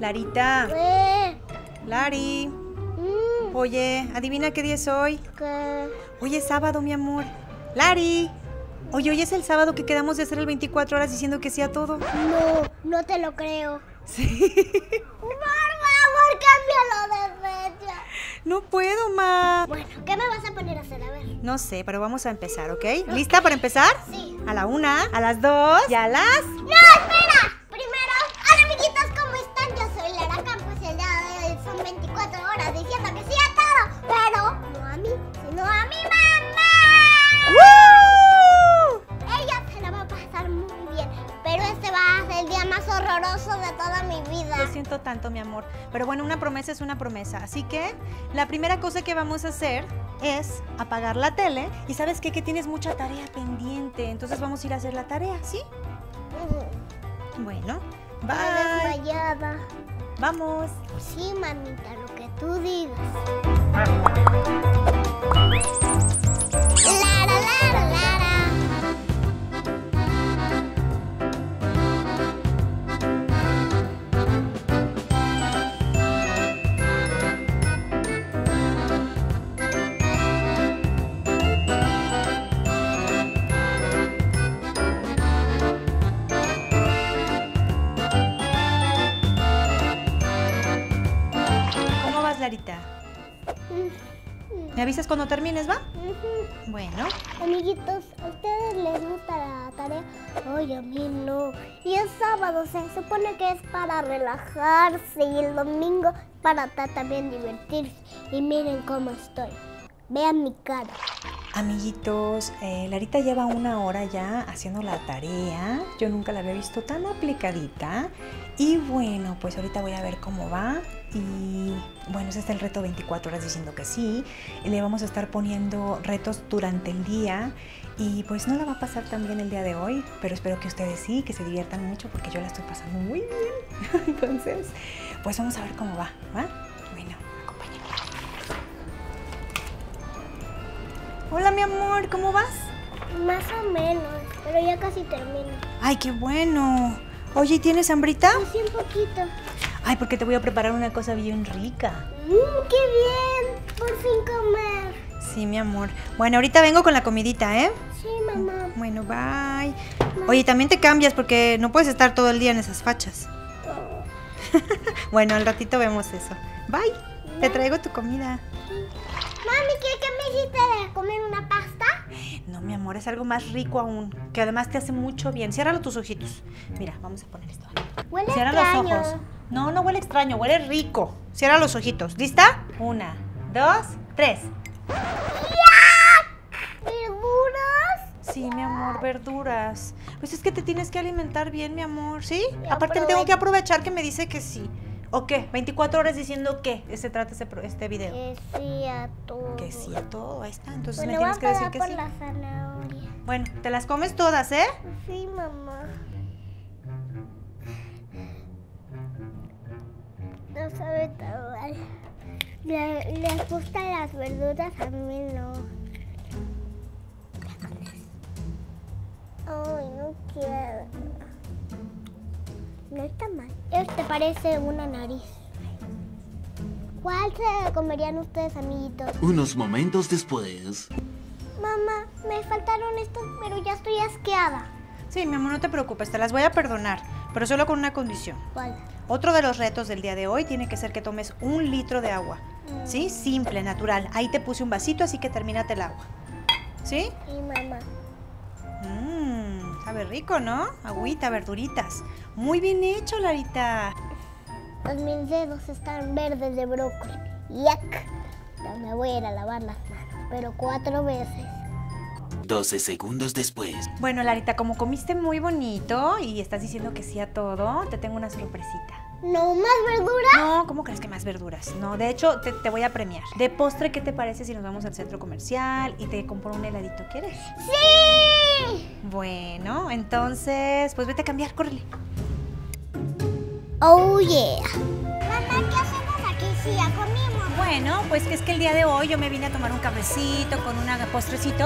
Larita. Lari. Oye, adivina qué día es hoy. ¿Qué? Hoy es sábado, mi amor. Lari. Oye, hoy es el sábado que quedamos de hacer el 24 horas diciendo que sí a todo. No, no te lo creo. Sí. Por favor, cámbialo de fecha. No puedo, ma. Bueno, ¿qué me vas a poner a hacer? A ver. No sé, pero vamos a empezar, ¿ok? ¿Lista para empezar? Sí. A la 1, a las 2 y a las... ¡No, espera! Primero, hola amiguitos, ¿cómo están? Yo soy Lara Campos y el día de hoy son 24 horas diciendo que sí a todo. Pero no a mí, sino a mi mamá. ¡Woo! Ella se la va a pasar muy bien, pero este va a ser el día más horroroso de toda mi vida. Lo siento tanto, mi amor. Pero bueno, una promesa es una promesa. Así que la primera cosa que vamos a hacer es apagar la tele. Y ¿sabes qué? Que tienes mucha tarea pendiente. Entonces vamos a ir a hacer la tarea, ¿sí? Bueno, Está bye. desmayada. Vamos. Sí, mamita, lo que tú digas. Lara, Lara, Lara. ¿Cómo vas, Larita? ¿Me avisas cuando termines, va? Bueno. Amiguitos, ¿a ustedes les gusta la tarea? Ay, a mí no. Y es sábado, se supone que es para relajarse y el domingo para también divertirse. Y miren cómo estoy. Vean mi cara. Amiguitos, Larita lleva 1 hora ya haciendo la tarea. Yo nunca la había visto tan aplicadita. Y bueno, pues ahorita voy a ver cómo va. Y bueno, ese está el reto 24 horas diciendo que sí. Y le vamos a estar poniendo retos durante el día. Y pues no la va a pasar tan bien el día de hoy. Pero espero que ustedes sí, que se diviertan mucho porque yo la estoy pasando muy bien. Entonces, pues vamos a ver cómo va, ¿va? Bueno, acompáñenme. Hola, mi amor, ¿cómo vas? Más o menos, pero ya casi termino. Ay, qué bueno. Oye, ¿tienes hambrita? Así un poquito. Ay, porque te voy a preparar una cosa bien rica. ¡Qué bien! Por fin comer. Sí, mi amor. Bueno, ahorita vengo con la comidita, ¿eh? Sí, mamá. Bueno, bye. Oye, también te cambias porque no puedes estar todo el día en esas fachas. Bueno, al ratito vemos eso. Bye. Te traigo tu comida. Mami, ¿qué me hiciste de comer una pasta? No, mi amor, es algo más rico aún, que además te hace mucho bien. Ciérralo tus ojitos. Mira, vamos a poner esto. Huele Cierra extraño. los ojos. No, no huele extraño, huele rico. Cierra los ojitos. ¿Lista? 1, 2, 3. ¿Verduras? Sí, mi amor, verduras. Pues es que te tienes que alimentar bien, mi amor, ¿sí? Y Aparte tengo que aprovechar que me dice que sí. ¿O qué? 24 horas diciendo qué se trata este video. Que sí a todo. Que sí a todo, ahí está. Entonces Bueno, me voy tienes a que decir pagar que por sí. la zanahoria. Bueno, te las comes todas, ¿eh? Sí, mamá. No sabe tan mal. Les gustan las verduras, a mí no. Ay, no quiero. No está mal. Este parece una nariz. ¿Cuál se comerían ustedes, amiguitos? Unos momentos después. Mamá, me faltaron estos, pero ya estoy asqueada. Sí, mi amor, no te preocupes, te las voy a perdonar, pero solo con una condición. ¿Cuál? Otro de los retos del día de hoy tiene que ser que tomes 1 litro de agua. ¿Sí? Simple, natural. Ahí te puse un vasito, así que termínate el agua. ¿Sí? Y mamá. Sabe rico, ¿no? Agüita, verduritas. Muy bien hecho, Larita. Mis dedos están verdes de brócoli. ¡Yuck! Ya me voy a ir a lavar las manos, pero 4 veces. 12 segundos después. Bueno, Larita, como comiste muy bonito y estás diciendo que sí a todo, te tengo una sorpresita. ¿No más verdura? No, ¿cómo crees que más verduras? No, de hecho, te voy a premiar. De postre, ¿qué te parece si nos vamos al centro comercial y te compro un heladito? ¿Quieres? ¡Sí! Bueno, entonces, pues vete a cambiar, córrele. ¡Oh, yeah! Mamá, ¿qué hacemos aquí si ya comimos? Bueno, pues que es que el día de hoy yo me vine a tomar un cafecito con un postrecito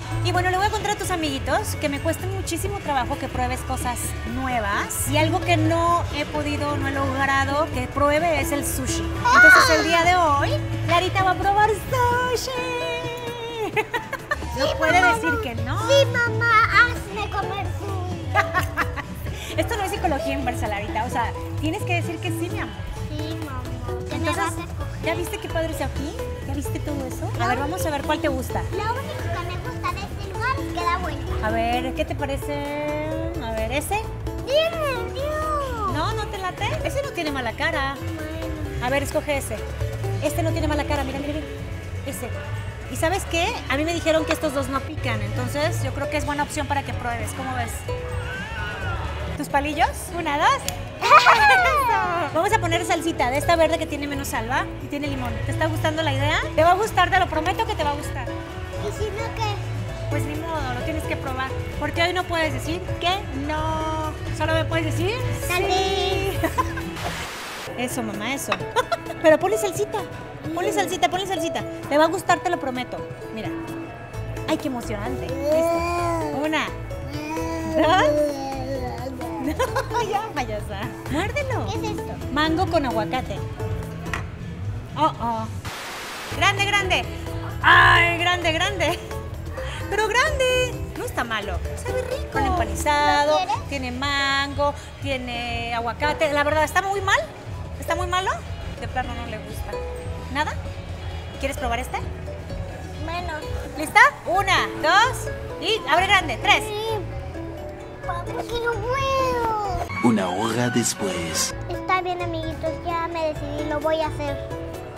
Y bueno, le voy a contar a tus amiguitos que me cuesta muchísimo trabajo que pruebes cosas nuevas. Y algo que no he podido, no he logrado que pruebe es el sushi. Entonces el día de hoy, Larita va a probar sushi. No puede decir que no. Sí, mamá, hazme comer sushi. Esto no es psicología inversa, Larita. O sea, tienes que decir que sí, mi amor. Sí, mamá. ¿Qué me Entonces, vas a escoger? ¿ya viste qué padre es aquí? ¿Ya viste todo eso? A ver, vamos a ver cuál te gusta. Lo único que me gusta de este lugar es que da vuelta. A ver, ¿qué te parece? A ver, ¿ese? ¡Tiene Dios! No, ¿no te late? Ese no tiene mala cara. A ver, escoge ese. Este no tiene mala cara, mira, mira, mira. Ese. ¿Y sabes qué? A mí me dijeron que estos dos no pican, entonces yo creo que es buena opción para que pruebes. ¿Cómo ves? ¿Tus palillos? ¿Una, dos? ¡Eso! Vamos a poner salsita de esta verde que tiene menos salva y tiene limón. ¿Te está gustando la idea? Te va a gustar, te lo prometo que te va a gustar. ¿Y si no qué? Pues ni modo, lo tienes que probar. Porque hoy no puedes decir que no. Solo me puedes decir sí. Eso, mamá, eso. Pero ponle salsita. Ponle salsita, ponle salsita. Te va a gustar, te lo prometo. Mira. Ay, qué emocionante. Listo. Una. ¿Dos? No, ya, payasa. Muérdelo. ¿Qué es esto? Mango con aguacate. Oh. Grande, grande. Ay, grande, grande. Pero grande. No está malo. Sabe rico. Con empanizado, ¿Lo quieres? tiene mango, tiene aguacate. La verdad, ¿está muy mal? ¿Está muy malo? De plano no le gusta. ¿Nada? ¿Quieres probar este? Bueno. ¿Lista? Una, dos y abre grande. Tres. Sí. Papi, que no puedo. Una hora después. Está bien, amiguitos, ya me decidí, lo voy a hacer.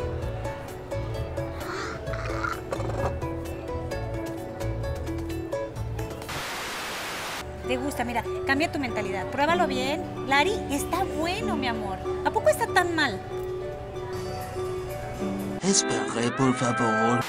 Te gusta, mira, cambia tu mentalidad. Pruébalo bien. Lari, está bueno, mi amor. ¿A poco está tan mal? Espere, por favor.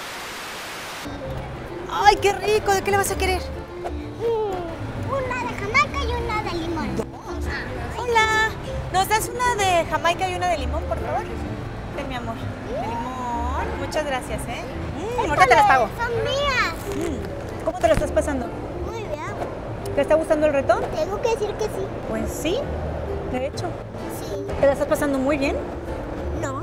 ¡Ay, qué rico! ¿De qué le vas a querer? Una de Jamaica y una de limón. Hola. ¿Nos das una de Jamaica y una de limón, por favor? Ten, mi amor. De limón. Muchas gracias, ¿eh? Ahorita te las pago. Son mías. ¿Cómo te lo estás pasando? Muy bien. ¿Te está gustando el reto? Tengo que decir que sí. Pues sí, de hecho. Sí. ¿Te la estás pasando muy bien? No.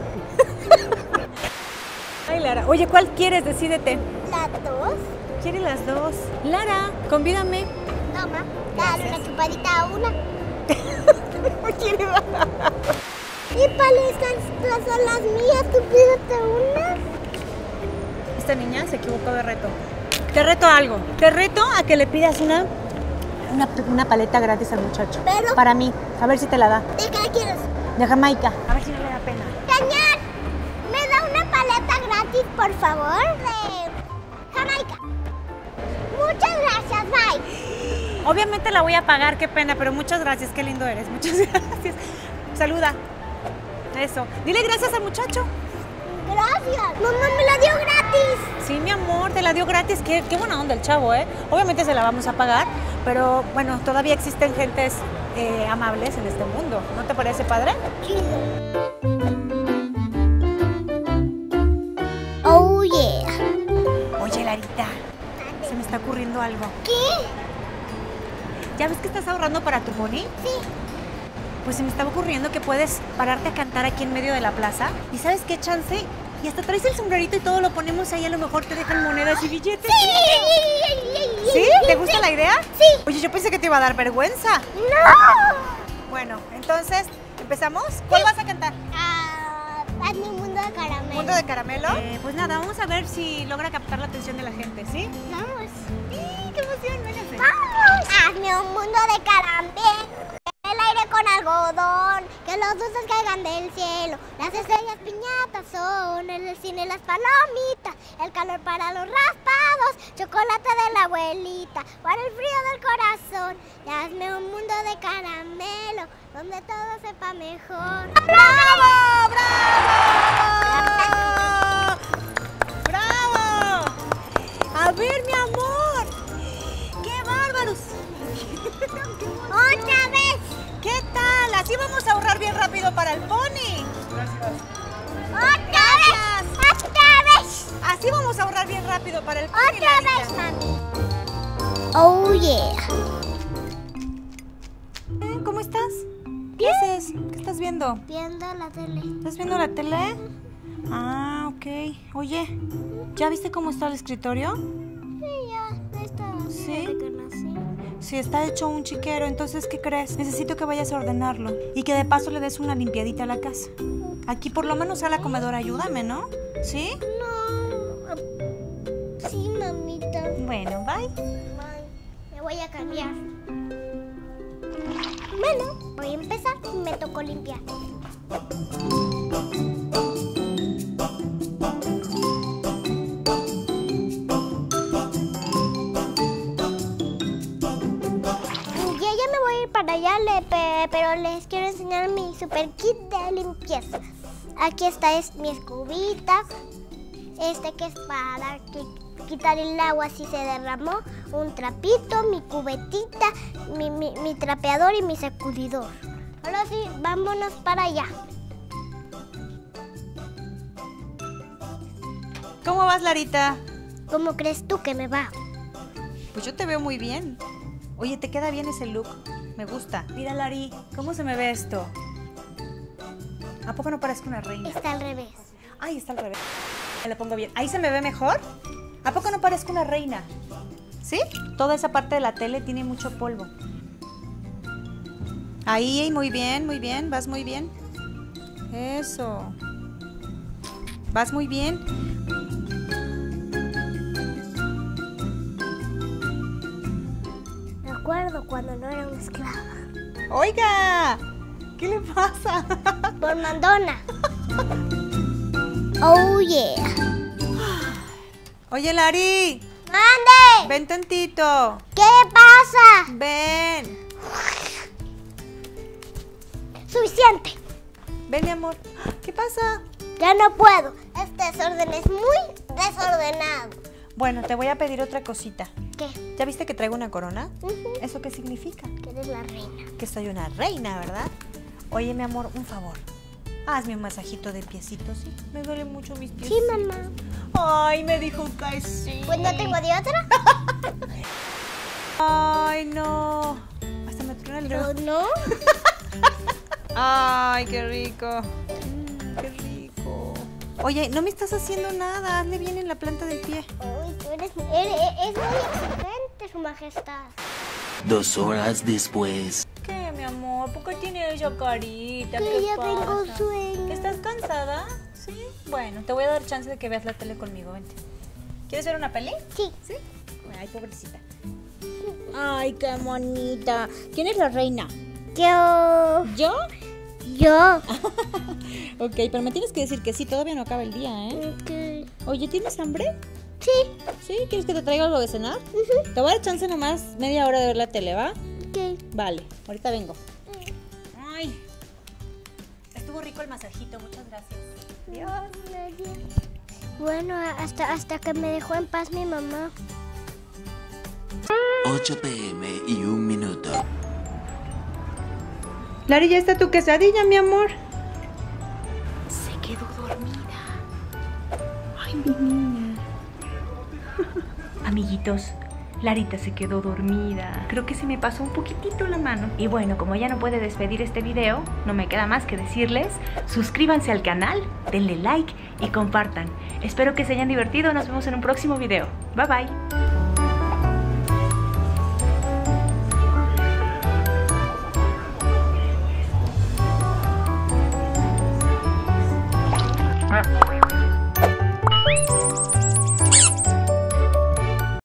Ay, Lara. Oye, ¿cuál quieres? Decídete. ¿Las dos? ¿Quieres las dos? Lara, convídame. No, ma. Dale una chupadita a una. ¿Quién va? ¿Y estas son las mías? ¿Tú pídete una? Esta niña se equivocó de reto. Te reto a algo. Te reto a que le pidas una paleta gratis al muchacho. Pero- Para mí. A ver si te la da. ¿De qué quieres? De Jamaica. A ver si no le da pena. Señor, ¿me da una paleta gratis, por favor? De Jamaica. Muchas gracias, bye. Obviamente la voy a pagar, qué pena, pero muchas gracias, qué lindo eres. Muchas gracias. Saluda. Eso. Dile gracias al muchacho. Gracias. Mamá me la dio gratis. Sí, mi amor, te la dio gratis. Qué buena onda el chavo, ¿eh? Obviamente se la vamos a pagar, pero bueno, todavía existen gentes amables en este mundo. ¿No te parece padre? Oh, yeah. Oye, Larita, se me está ocurriendo algo. ¿Qué? ¿Ya ves que estás ahorrando para tu pony? Sí. Pues se me estaba ocurriendo que puedes pararte a cantar aquí en medio de la plaza. ¿Y sabes qué, chance? Y hasta traes el sombrerito y todo lo ponemos ahí, a lo mejor te dejan monedas y billetes. ¿Sí? ¿Te gusta la idea? Sí. Oye, yo pensé que te iba a dar vergüenza. No. Bueno, entonces, ¿empezamos? ¿Cuál vas a cantar? Hazme un mundo de caramelo. ¿Mundo de caramelo? Pues nada, vamos a ver si logra captar la atención de la gente, ¿sí? Vamos. ¡Qué emoción! Véngase. Vamos. Hazme un mundo de caramelo. El aire con algodón, que los dulces caigan del cielo. Las estrellas piñatas son, en el cine las palomitas. El calor para los raspados, chocolate de la abuelita. Para el frío del corazón, y hazme un mundo de caramelo, donde todo sepa mejor. ¡Bravo! ¡Bravo! ¡Bravo! A ver, mi amor. ¡Qué bárbaros! ¡Otra vez! ¿Qué tal? Así vamos a ahorrar bien rápido para el pony. ¡Otra vez! ¡Otra vez! Así vamos a ahorrar bien rápido para el pony. ¡Otra Larita. vez, mami! Oh yeah. ¿Cómo estás? ¿Qué haces? ¿Qué estás viendo? Viendo la tele. ¿Estás viendo la tele? Ah, ok. Oye, ¿ya viste cómo está el escritorio? Sí, ya está. ¿Sí? Desde que nací. Sí, está hecho un chiquero. Entonces, ¿qué crees? Necesito que vayas a ordenarlo y que de paso le des una limpiadita a la casa. Aquí por lo menos a la comedora ayúdame, ¿no? ¿Sí? No. Sí, mamita. Bueno, bye. Me voy a cambiar. Bueno, voy a empezar. Me tocó limpiar. Ya me voy a ir para allá, pero les quiero enseñar mi super kit de limpieza. Aquí está mi escobita, que es para quitar el agua si se derramó, un trapito, mi cubetita, mi trapeador y mi sacudidor. Ahora sí, vámonos para allá. ¿Cómo vas, Larita? ¿Cómo crees tú que me va? Pues yo te veo muy bien. Oye, te queda bien ese look. Me gusta. Mira, Lari, ¿cómo se me ve esto? ¿A poco no parezco una reina? Está al revés. Ay, está al revés. Me lo pongo bien. ¿Ahí se me ve mejor? ¿A poco no parezco una reina? ¿Sí? Toda esa parte de la tele tiene mucho polvo. Ahí, muy bien, vas muy bien. Eso. Vas muy bien. Me acuerdo cuando no era una esclava. Oiga, ¿qué le pasa? Por mandona. Oh yeah. Oye, Lari, ¡Mande! ven tantito. ¿Qué pasa? Ven. Suficiente. Ven, mi amor. ¿Qué pasa? Ya no puedo. Este desorden es muy desordenado. Bueno, te voy a pedir otra cosita. ¿Qué? ¿Ya viste que traigo una corona? Ujú. ¿Eso qué significa? Que eres la reina. Que soy una reina, ¿verdad? Oye, mi amor, un favor. Hazme un masajito de piecitos, ¿sí? Me duele mucho mis pies. Sí, mamá. Ay, me dijo que sí. Pues no tengo de otra. Ay, no. Hasta me truena el dedo. ¿No? Ay, qué rico. Qué rico. Oye, no me estás haciendo nada. Hazle bien en la planta del pie. Uy, tú es muy exigente, su majestad. 2 horas después. ¿Qué, mi amor? ¿Por qué tienes esa carita? Que ¿Qué ya pasa? tengo sueño. ¿Estás cansada? Sí. Bueno, te voy a dar chance de que veas la tele conmigo. Vente. ¿Quieres ver una peli? Sí. ¿Sí? Ay, pobrecita. Ay, qué bonita. ¿Quién es la reina? Yo. ¿Yo? Yo. Ok, pero me tienes que decir que sí, todavía no acaba el día, ¿eh? Ok. Oye, ¿tienes hambre? Sí. ¿Sí? ¿Quieres que te traiga algo de cenar? Te voy a dar chance nomás media hora de ver la tele, ¿va? Ok. Vale, ahorita vengo. Ay, estuvo rico el masajito, muchas gracias. Adiós. Bueno, hasta que me dejó en paz mi mamá. 8 p.m. y 1 minuto. Lari, ¿ya está tu quesadilla, mi amor? Se quedó dormida. Ay, mi niña. Amiguitos, Larita se quedó dormida. Creo que se me pasó un poquitito la mano. Y bueno, como ya no puede despedir este video, no me queda más que decirles, suscríbanse al canal, denle like y compartan. Espero que se hayan divertido. Nos vemos en un próximo video. Bye bye.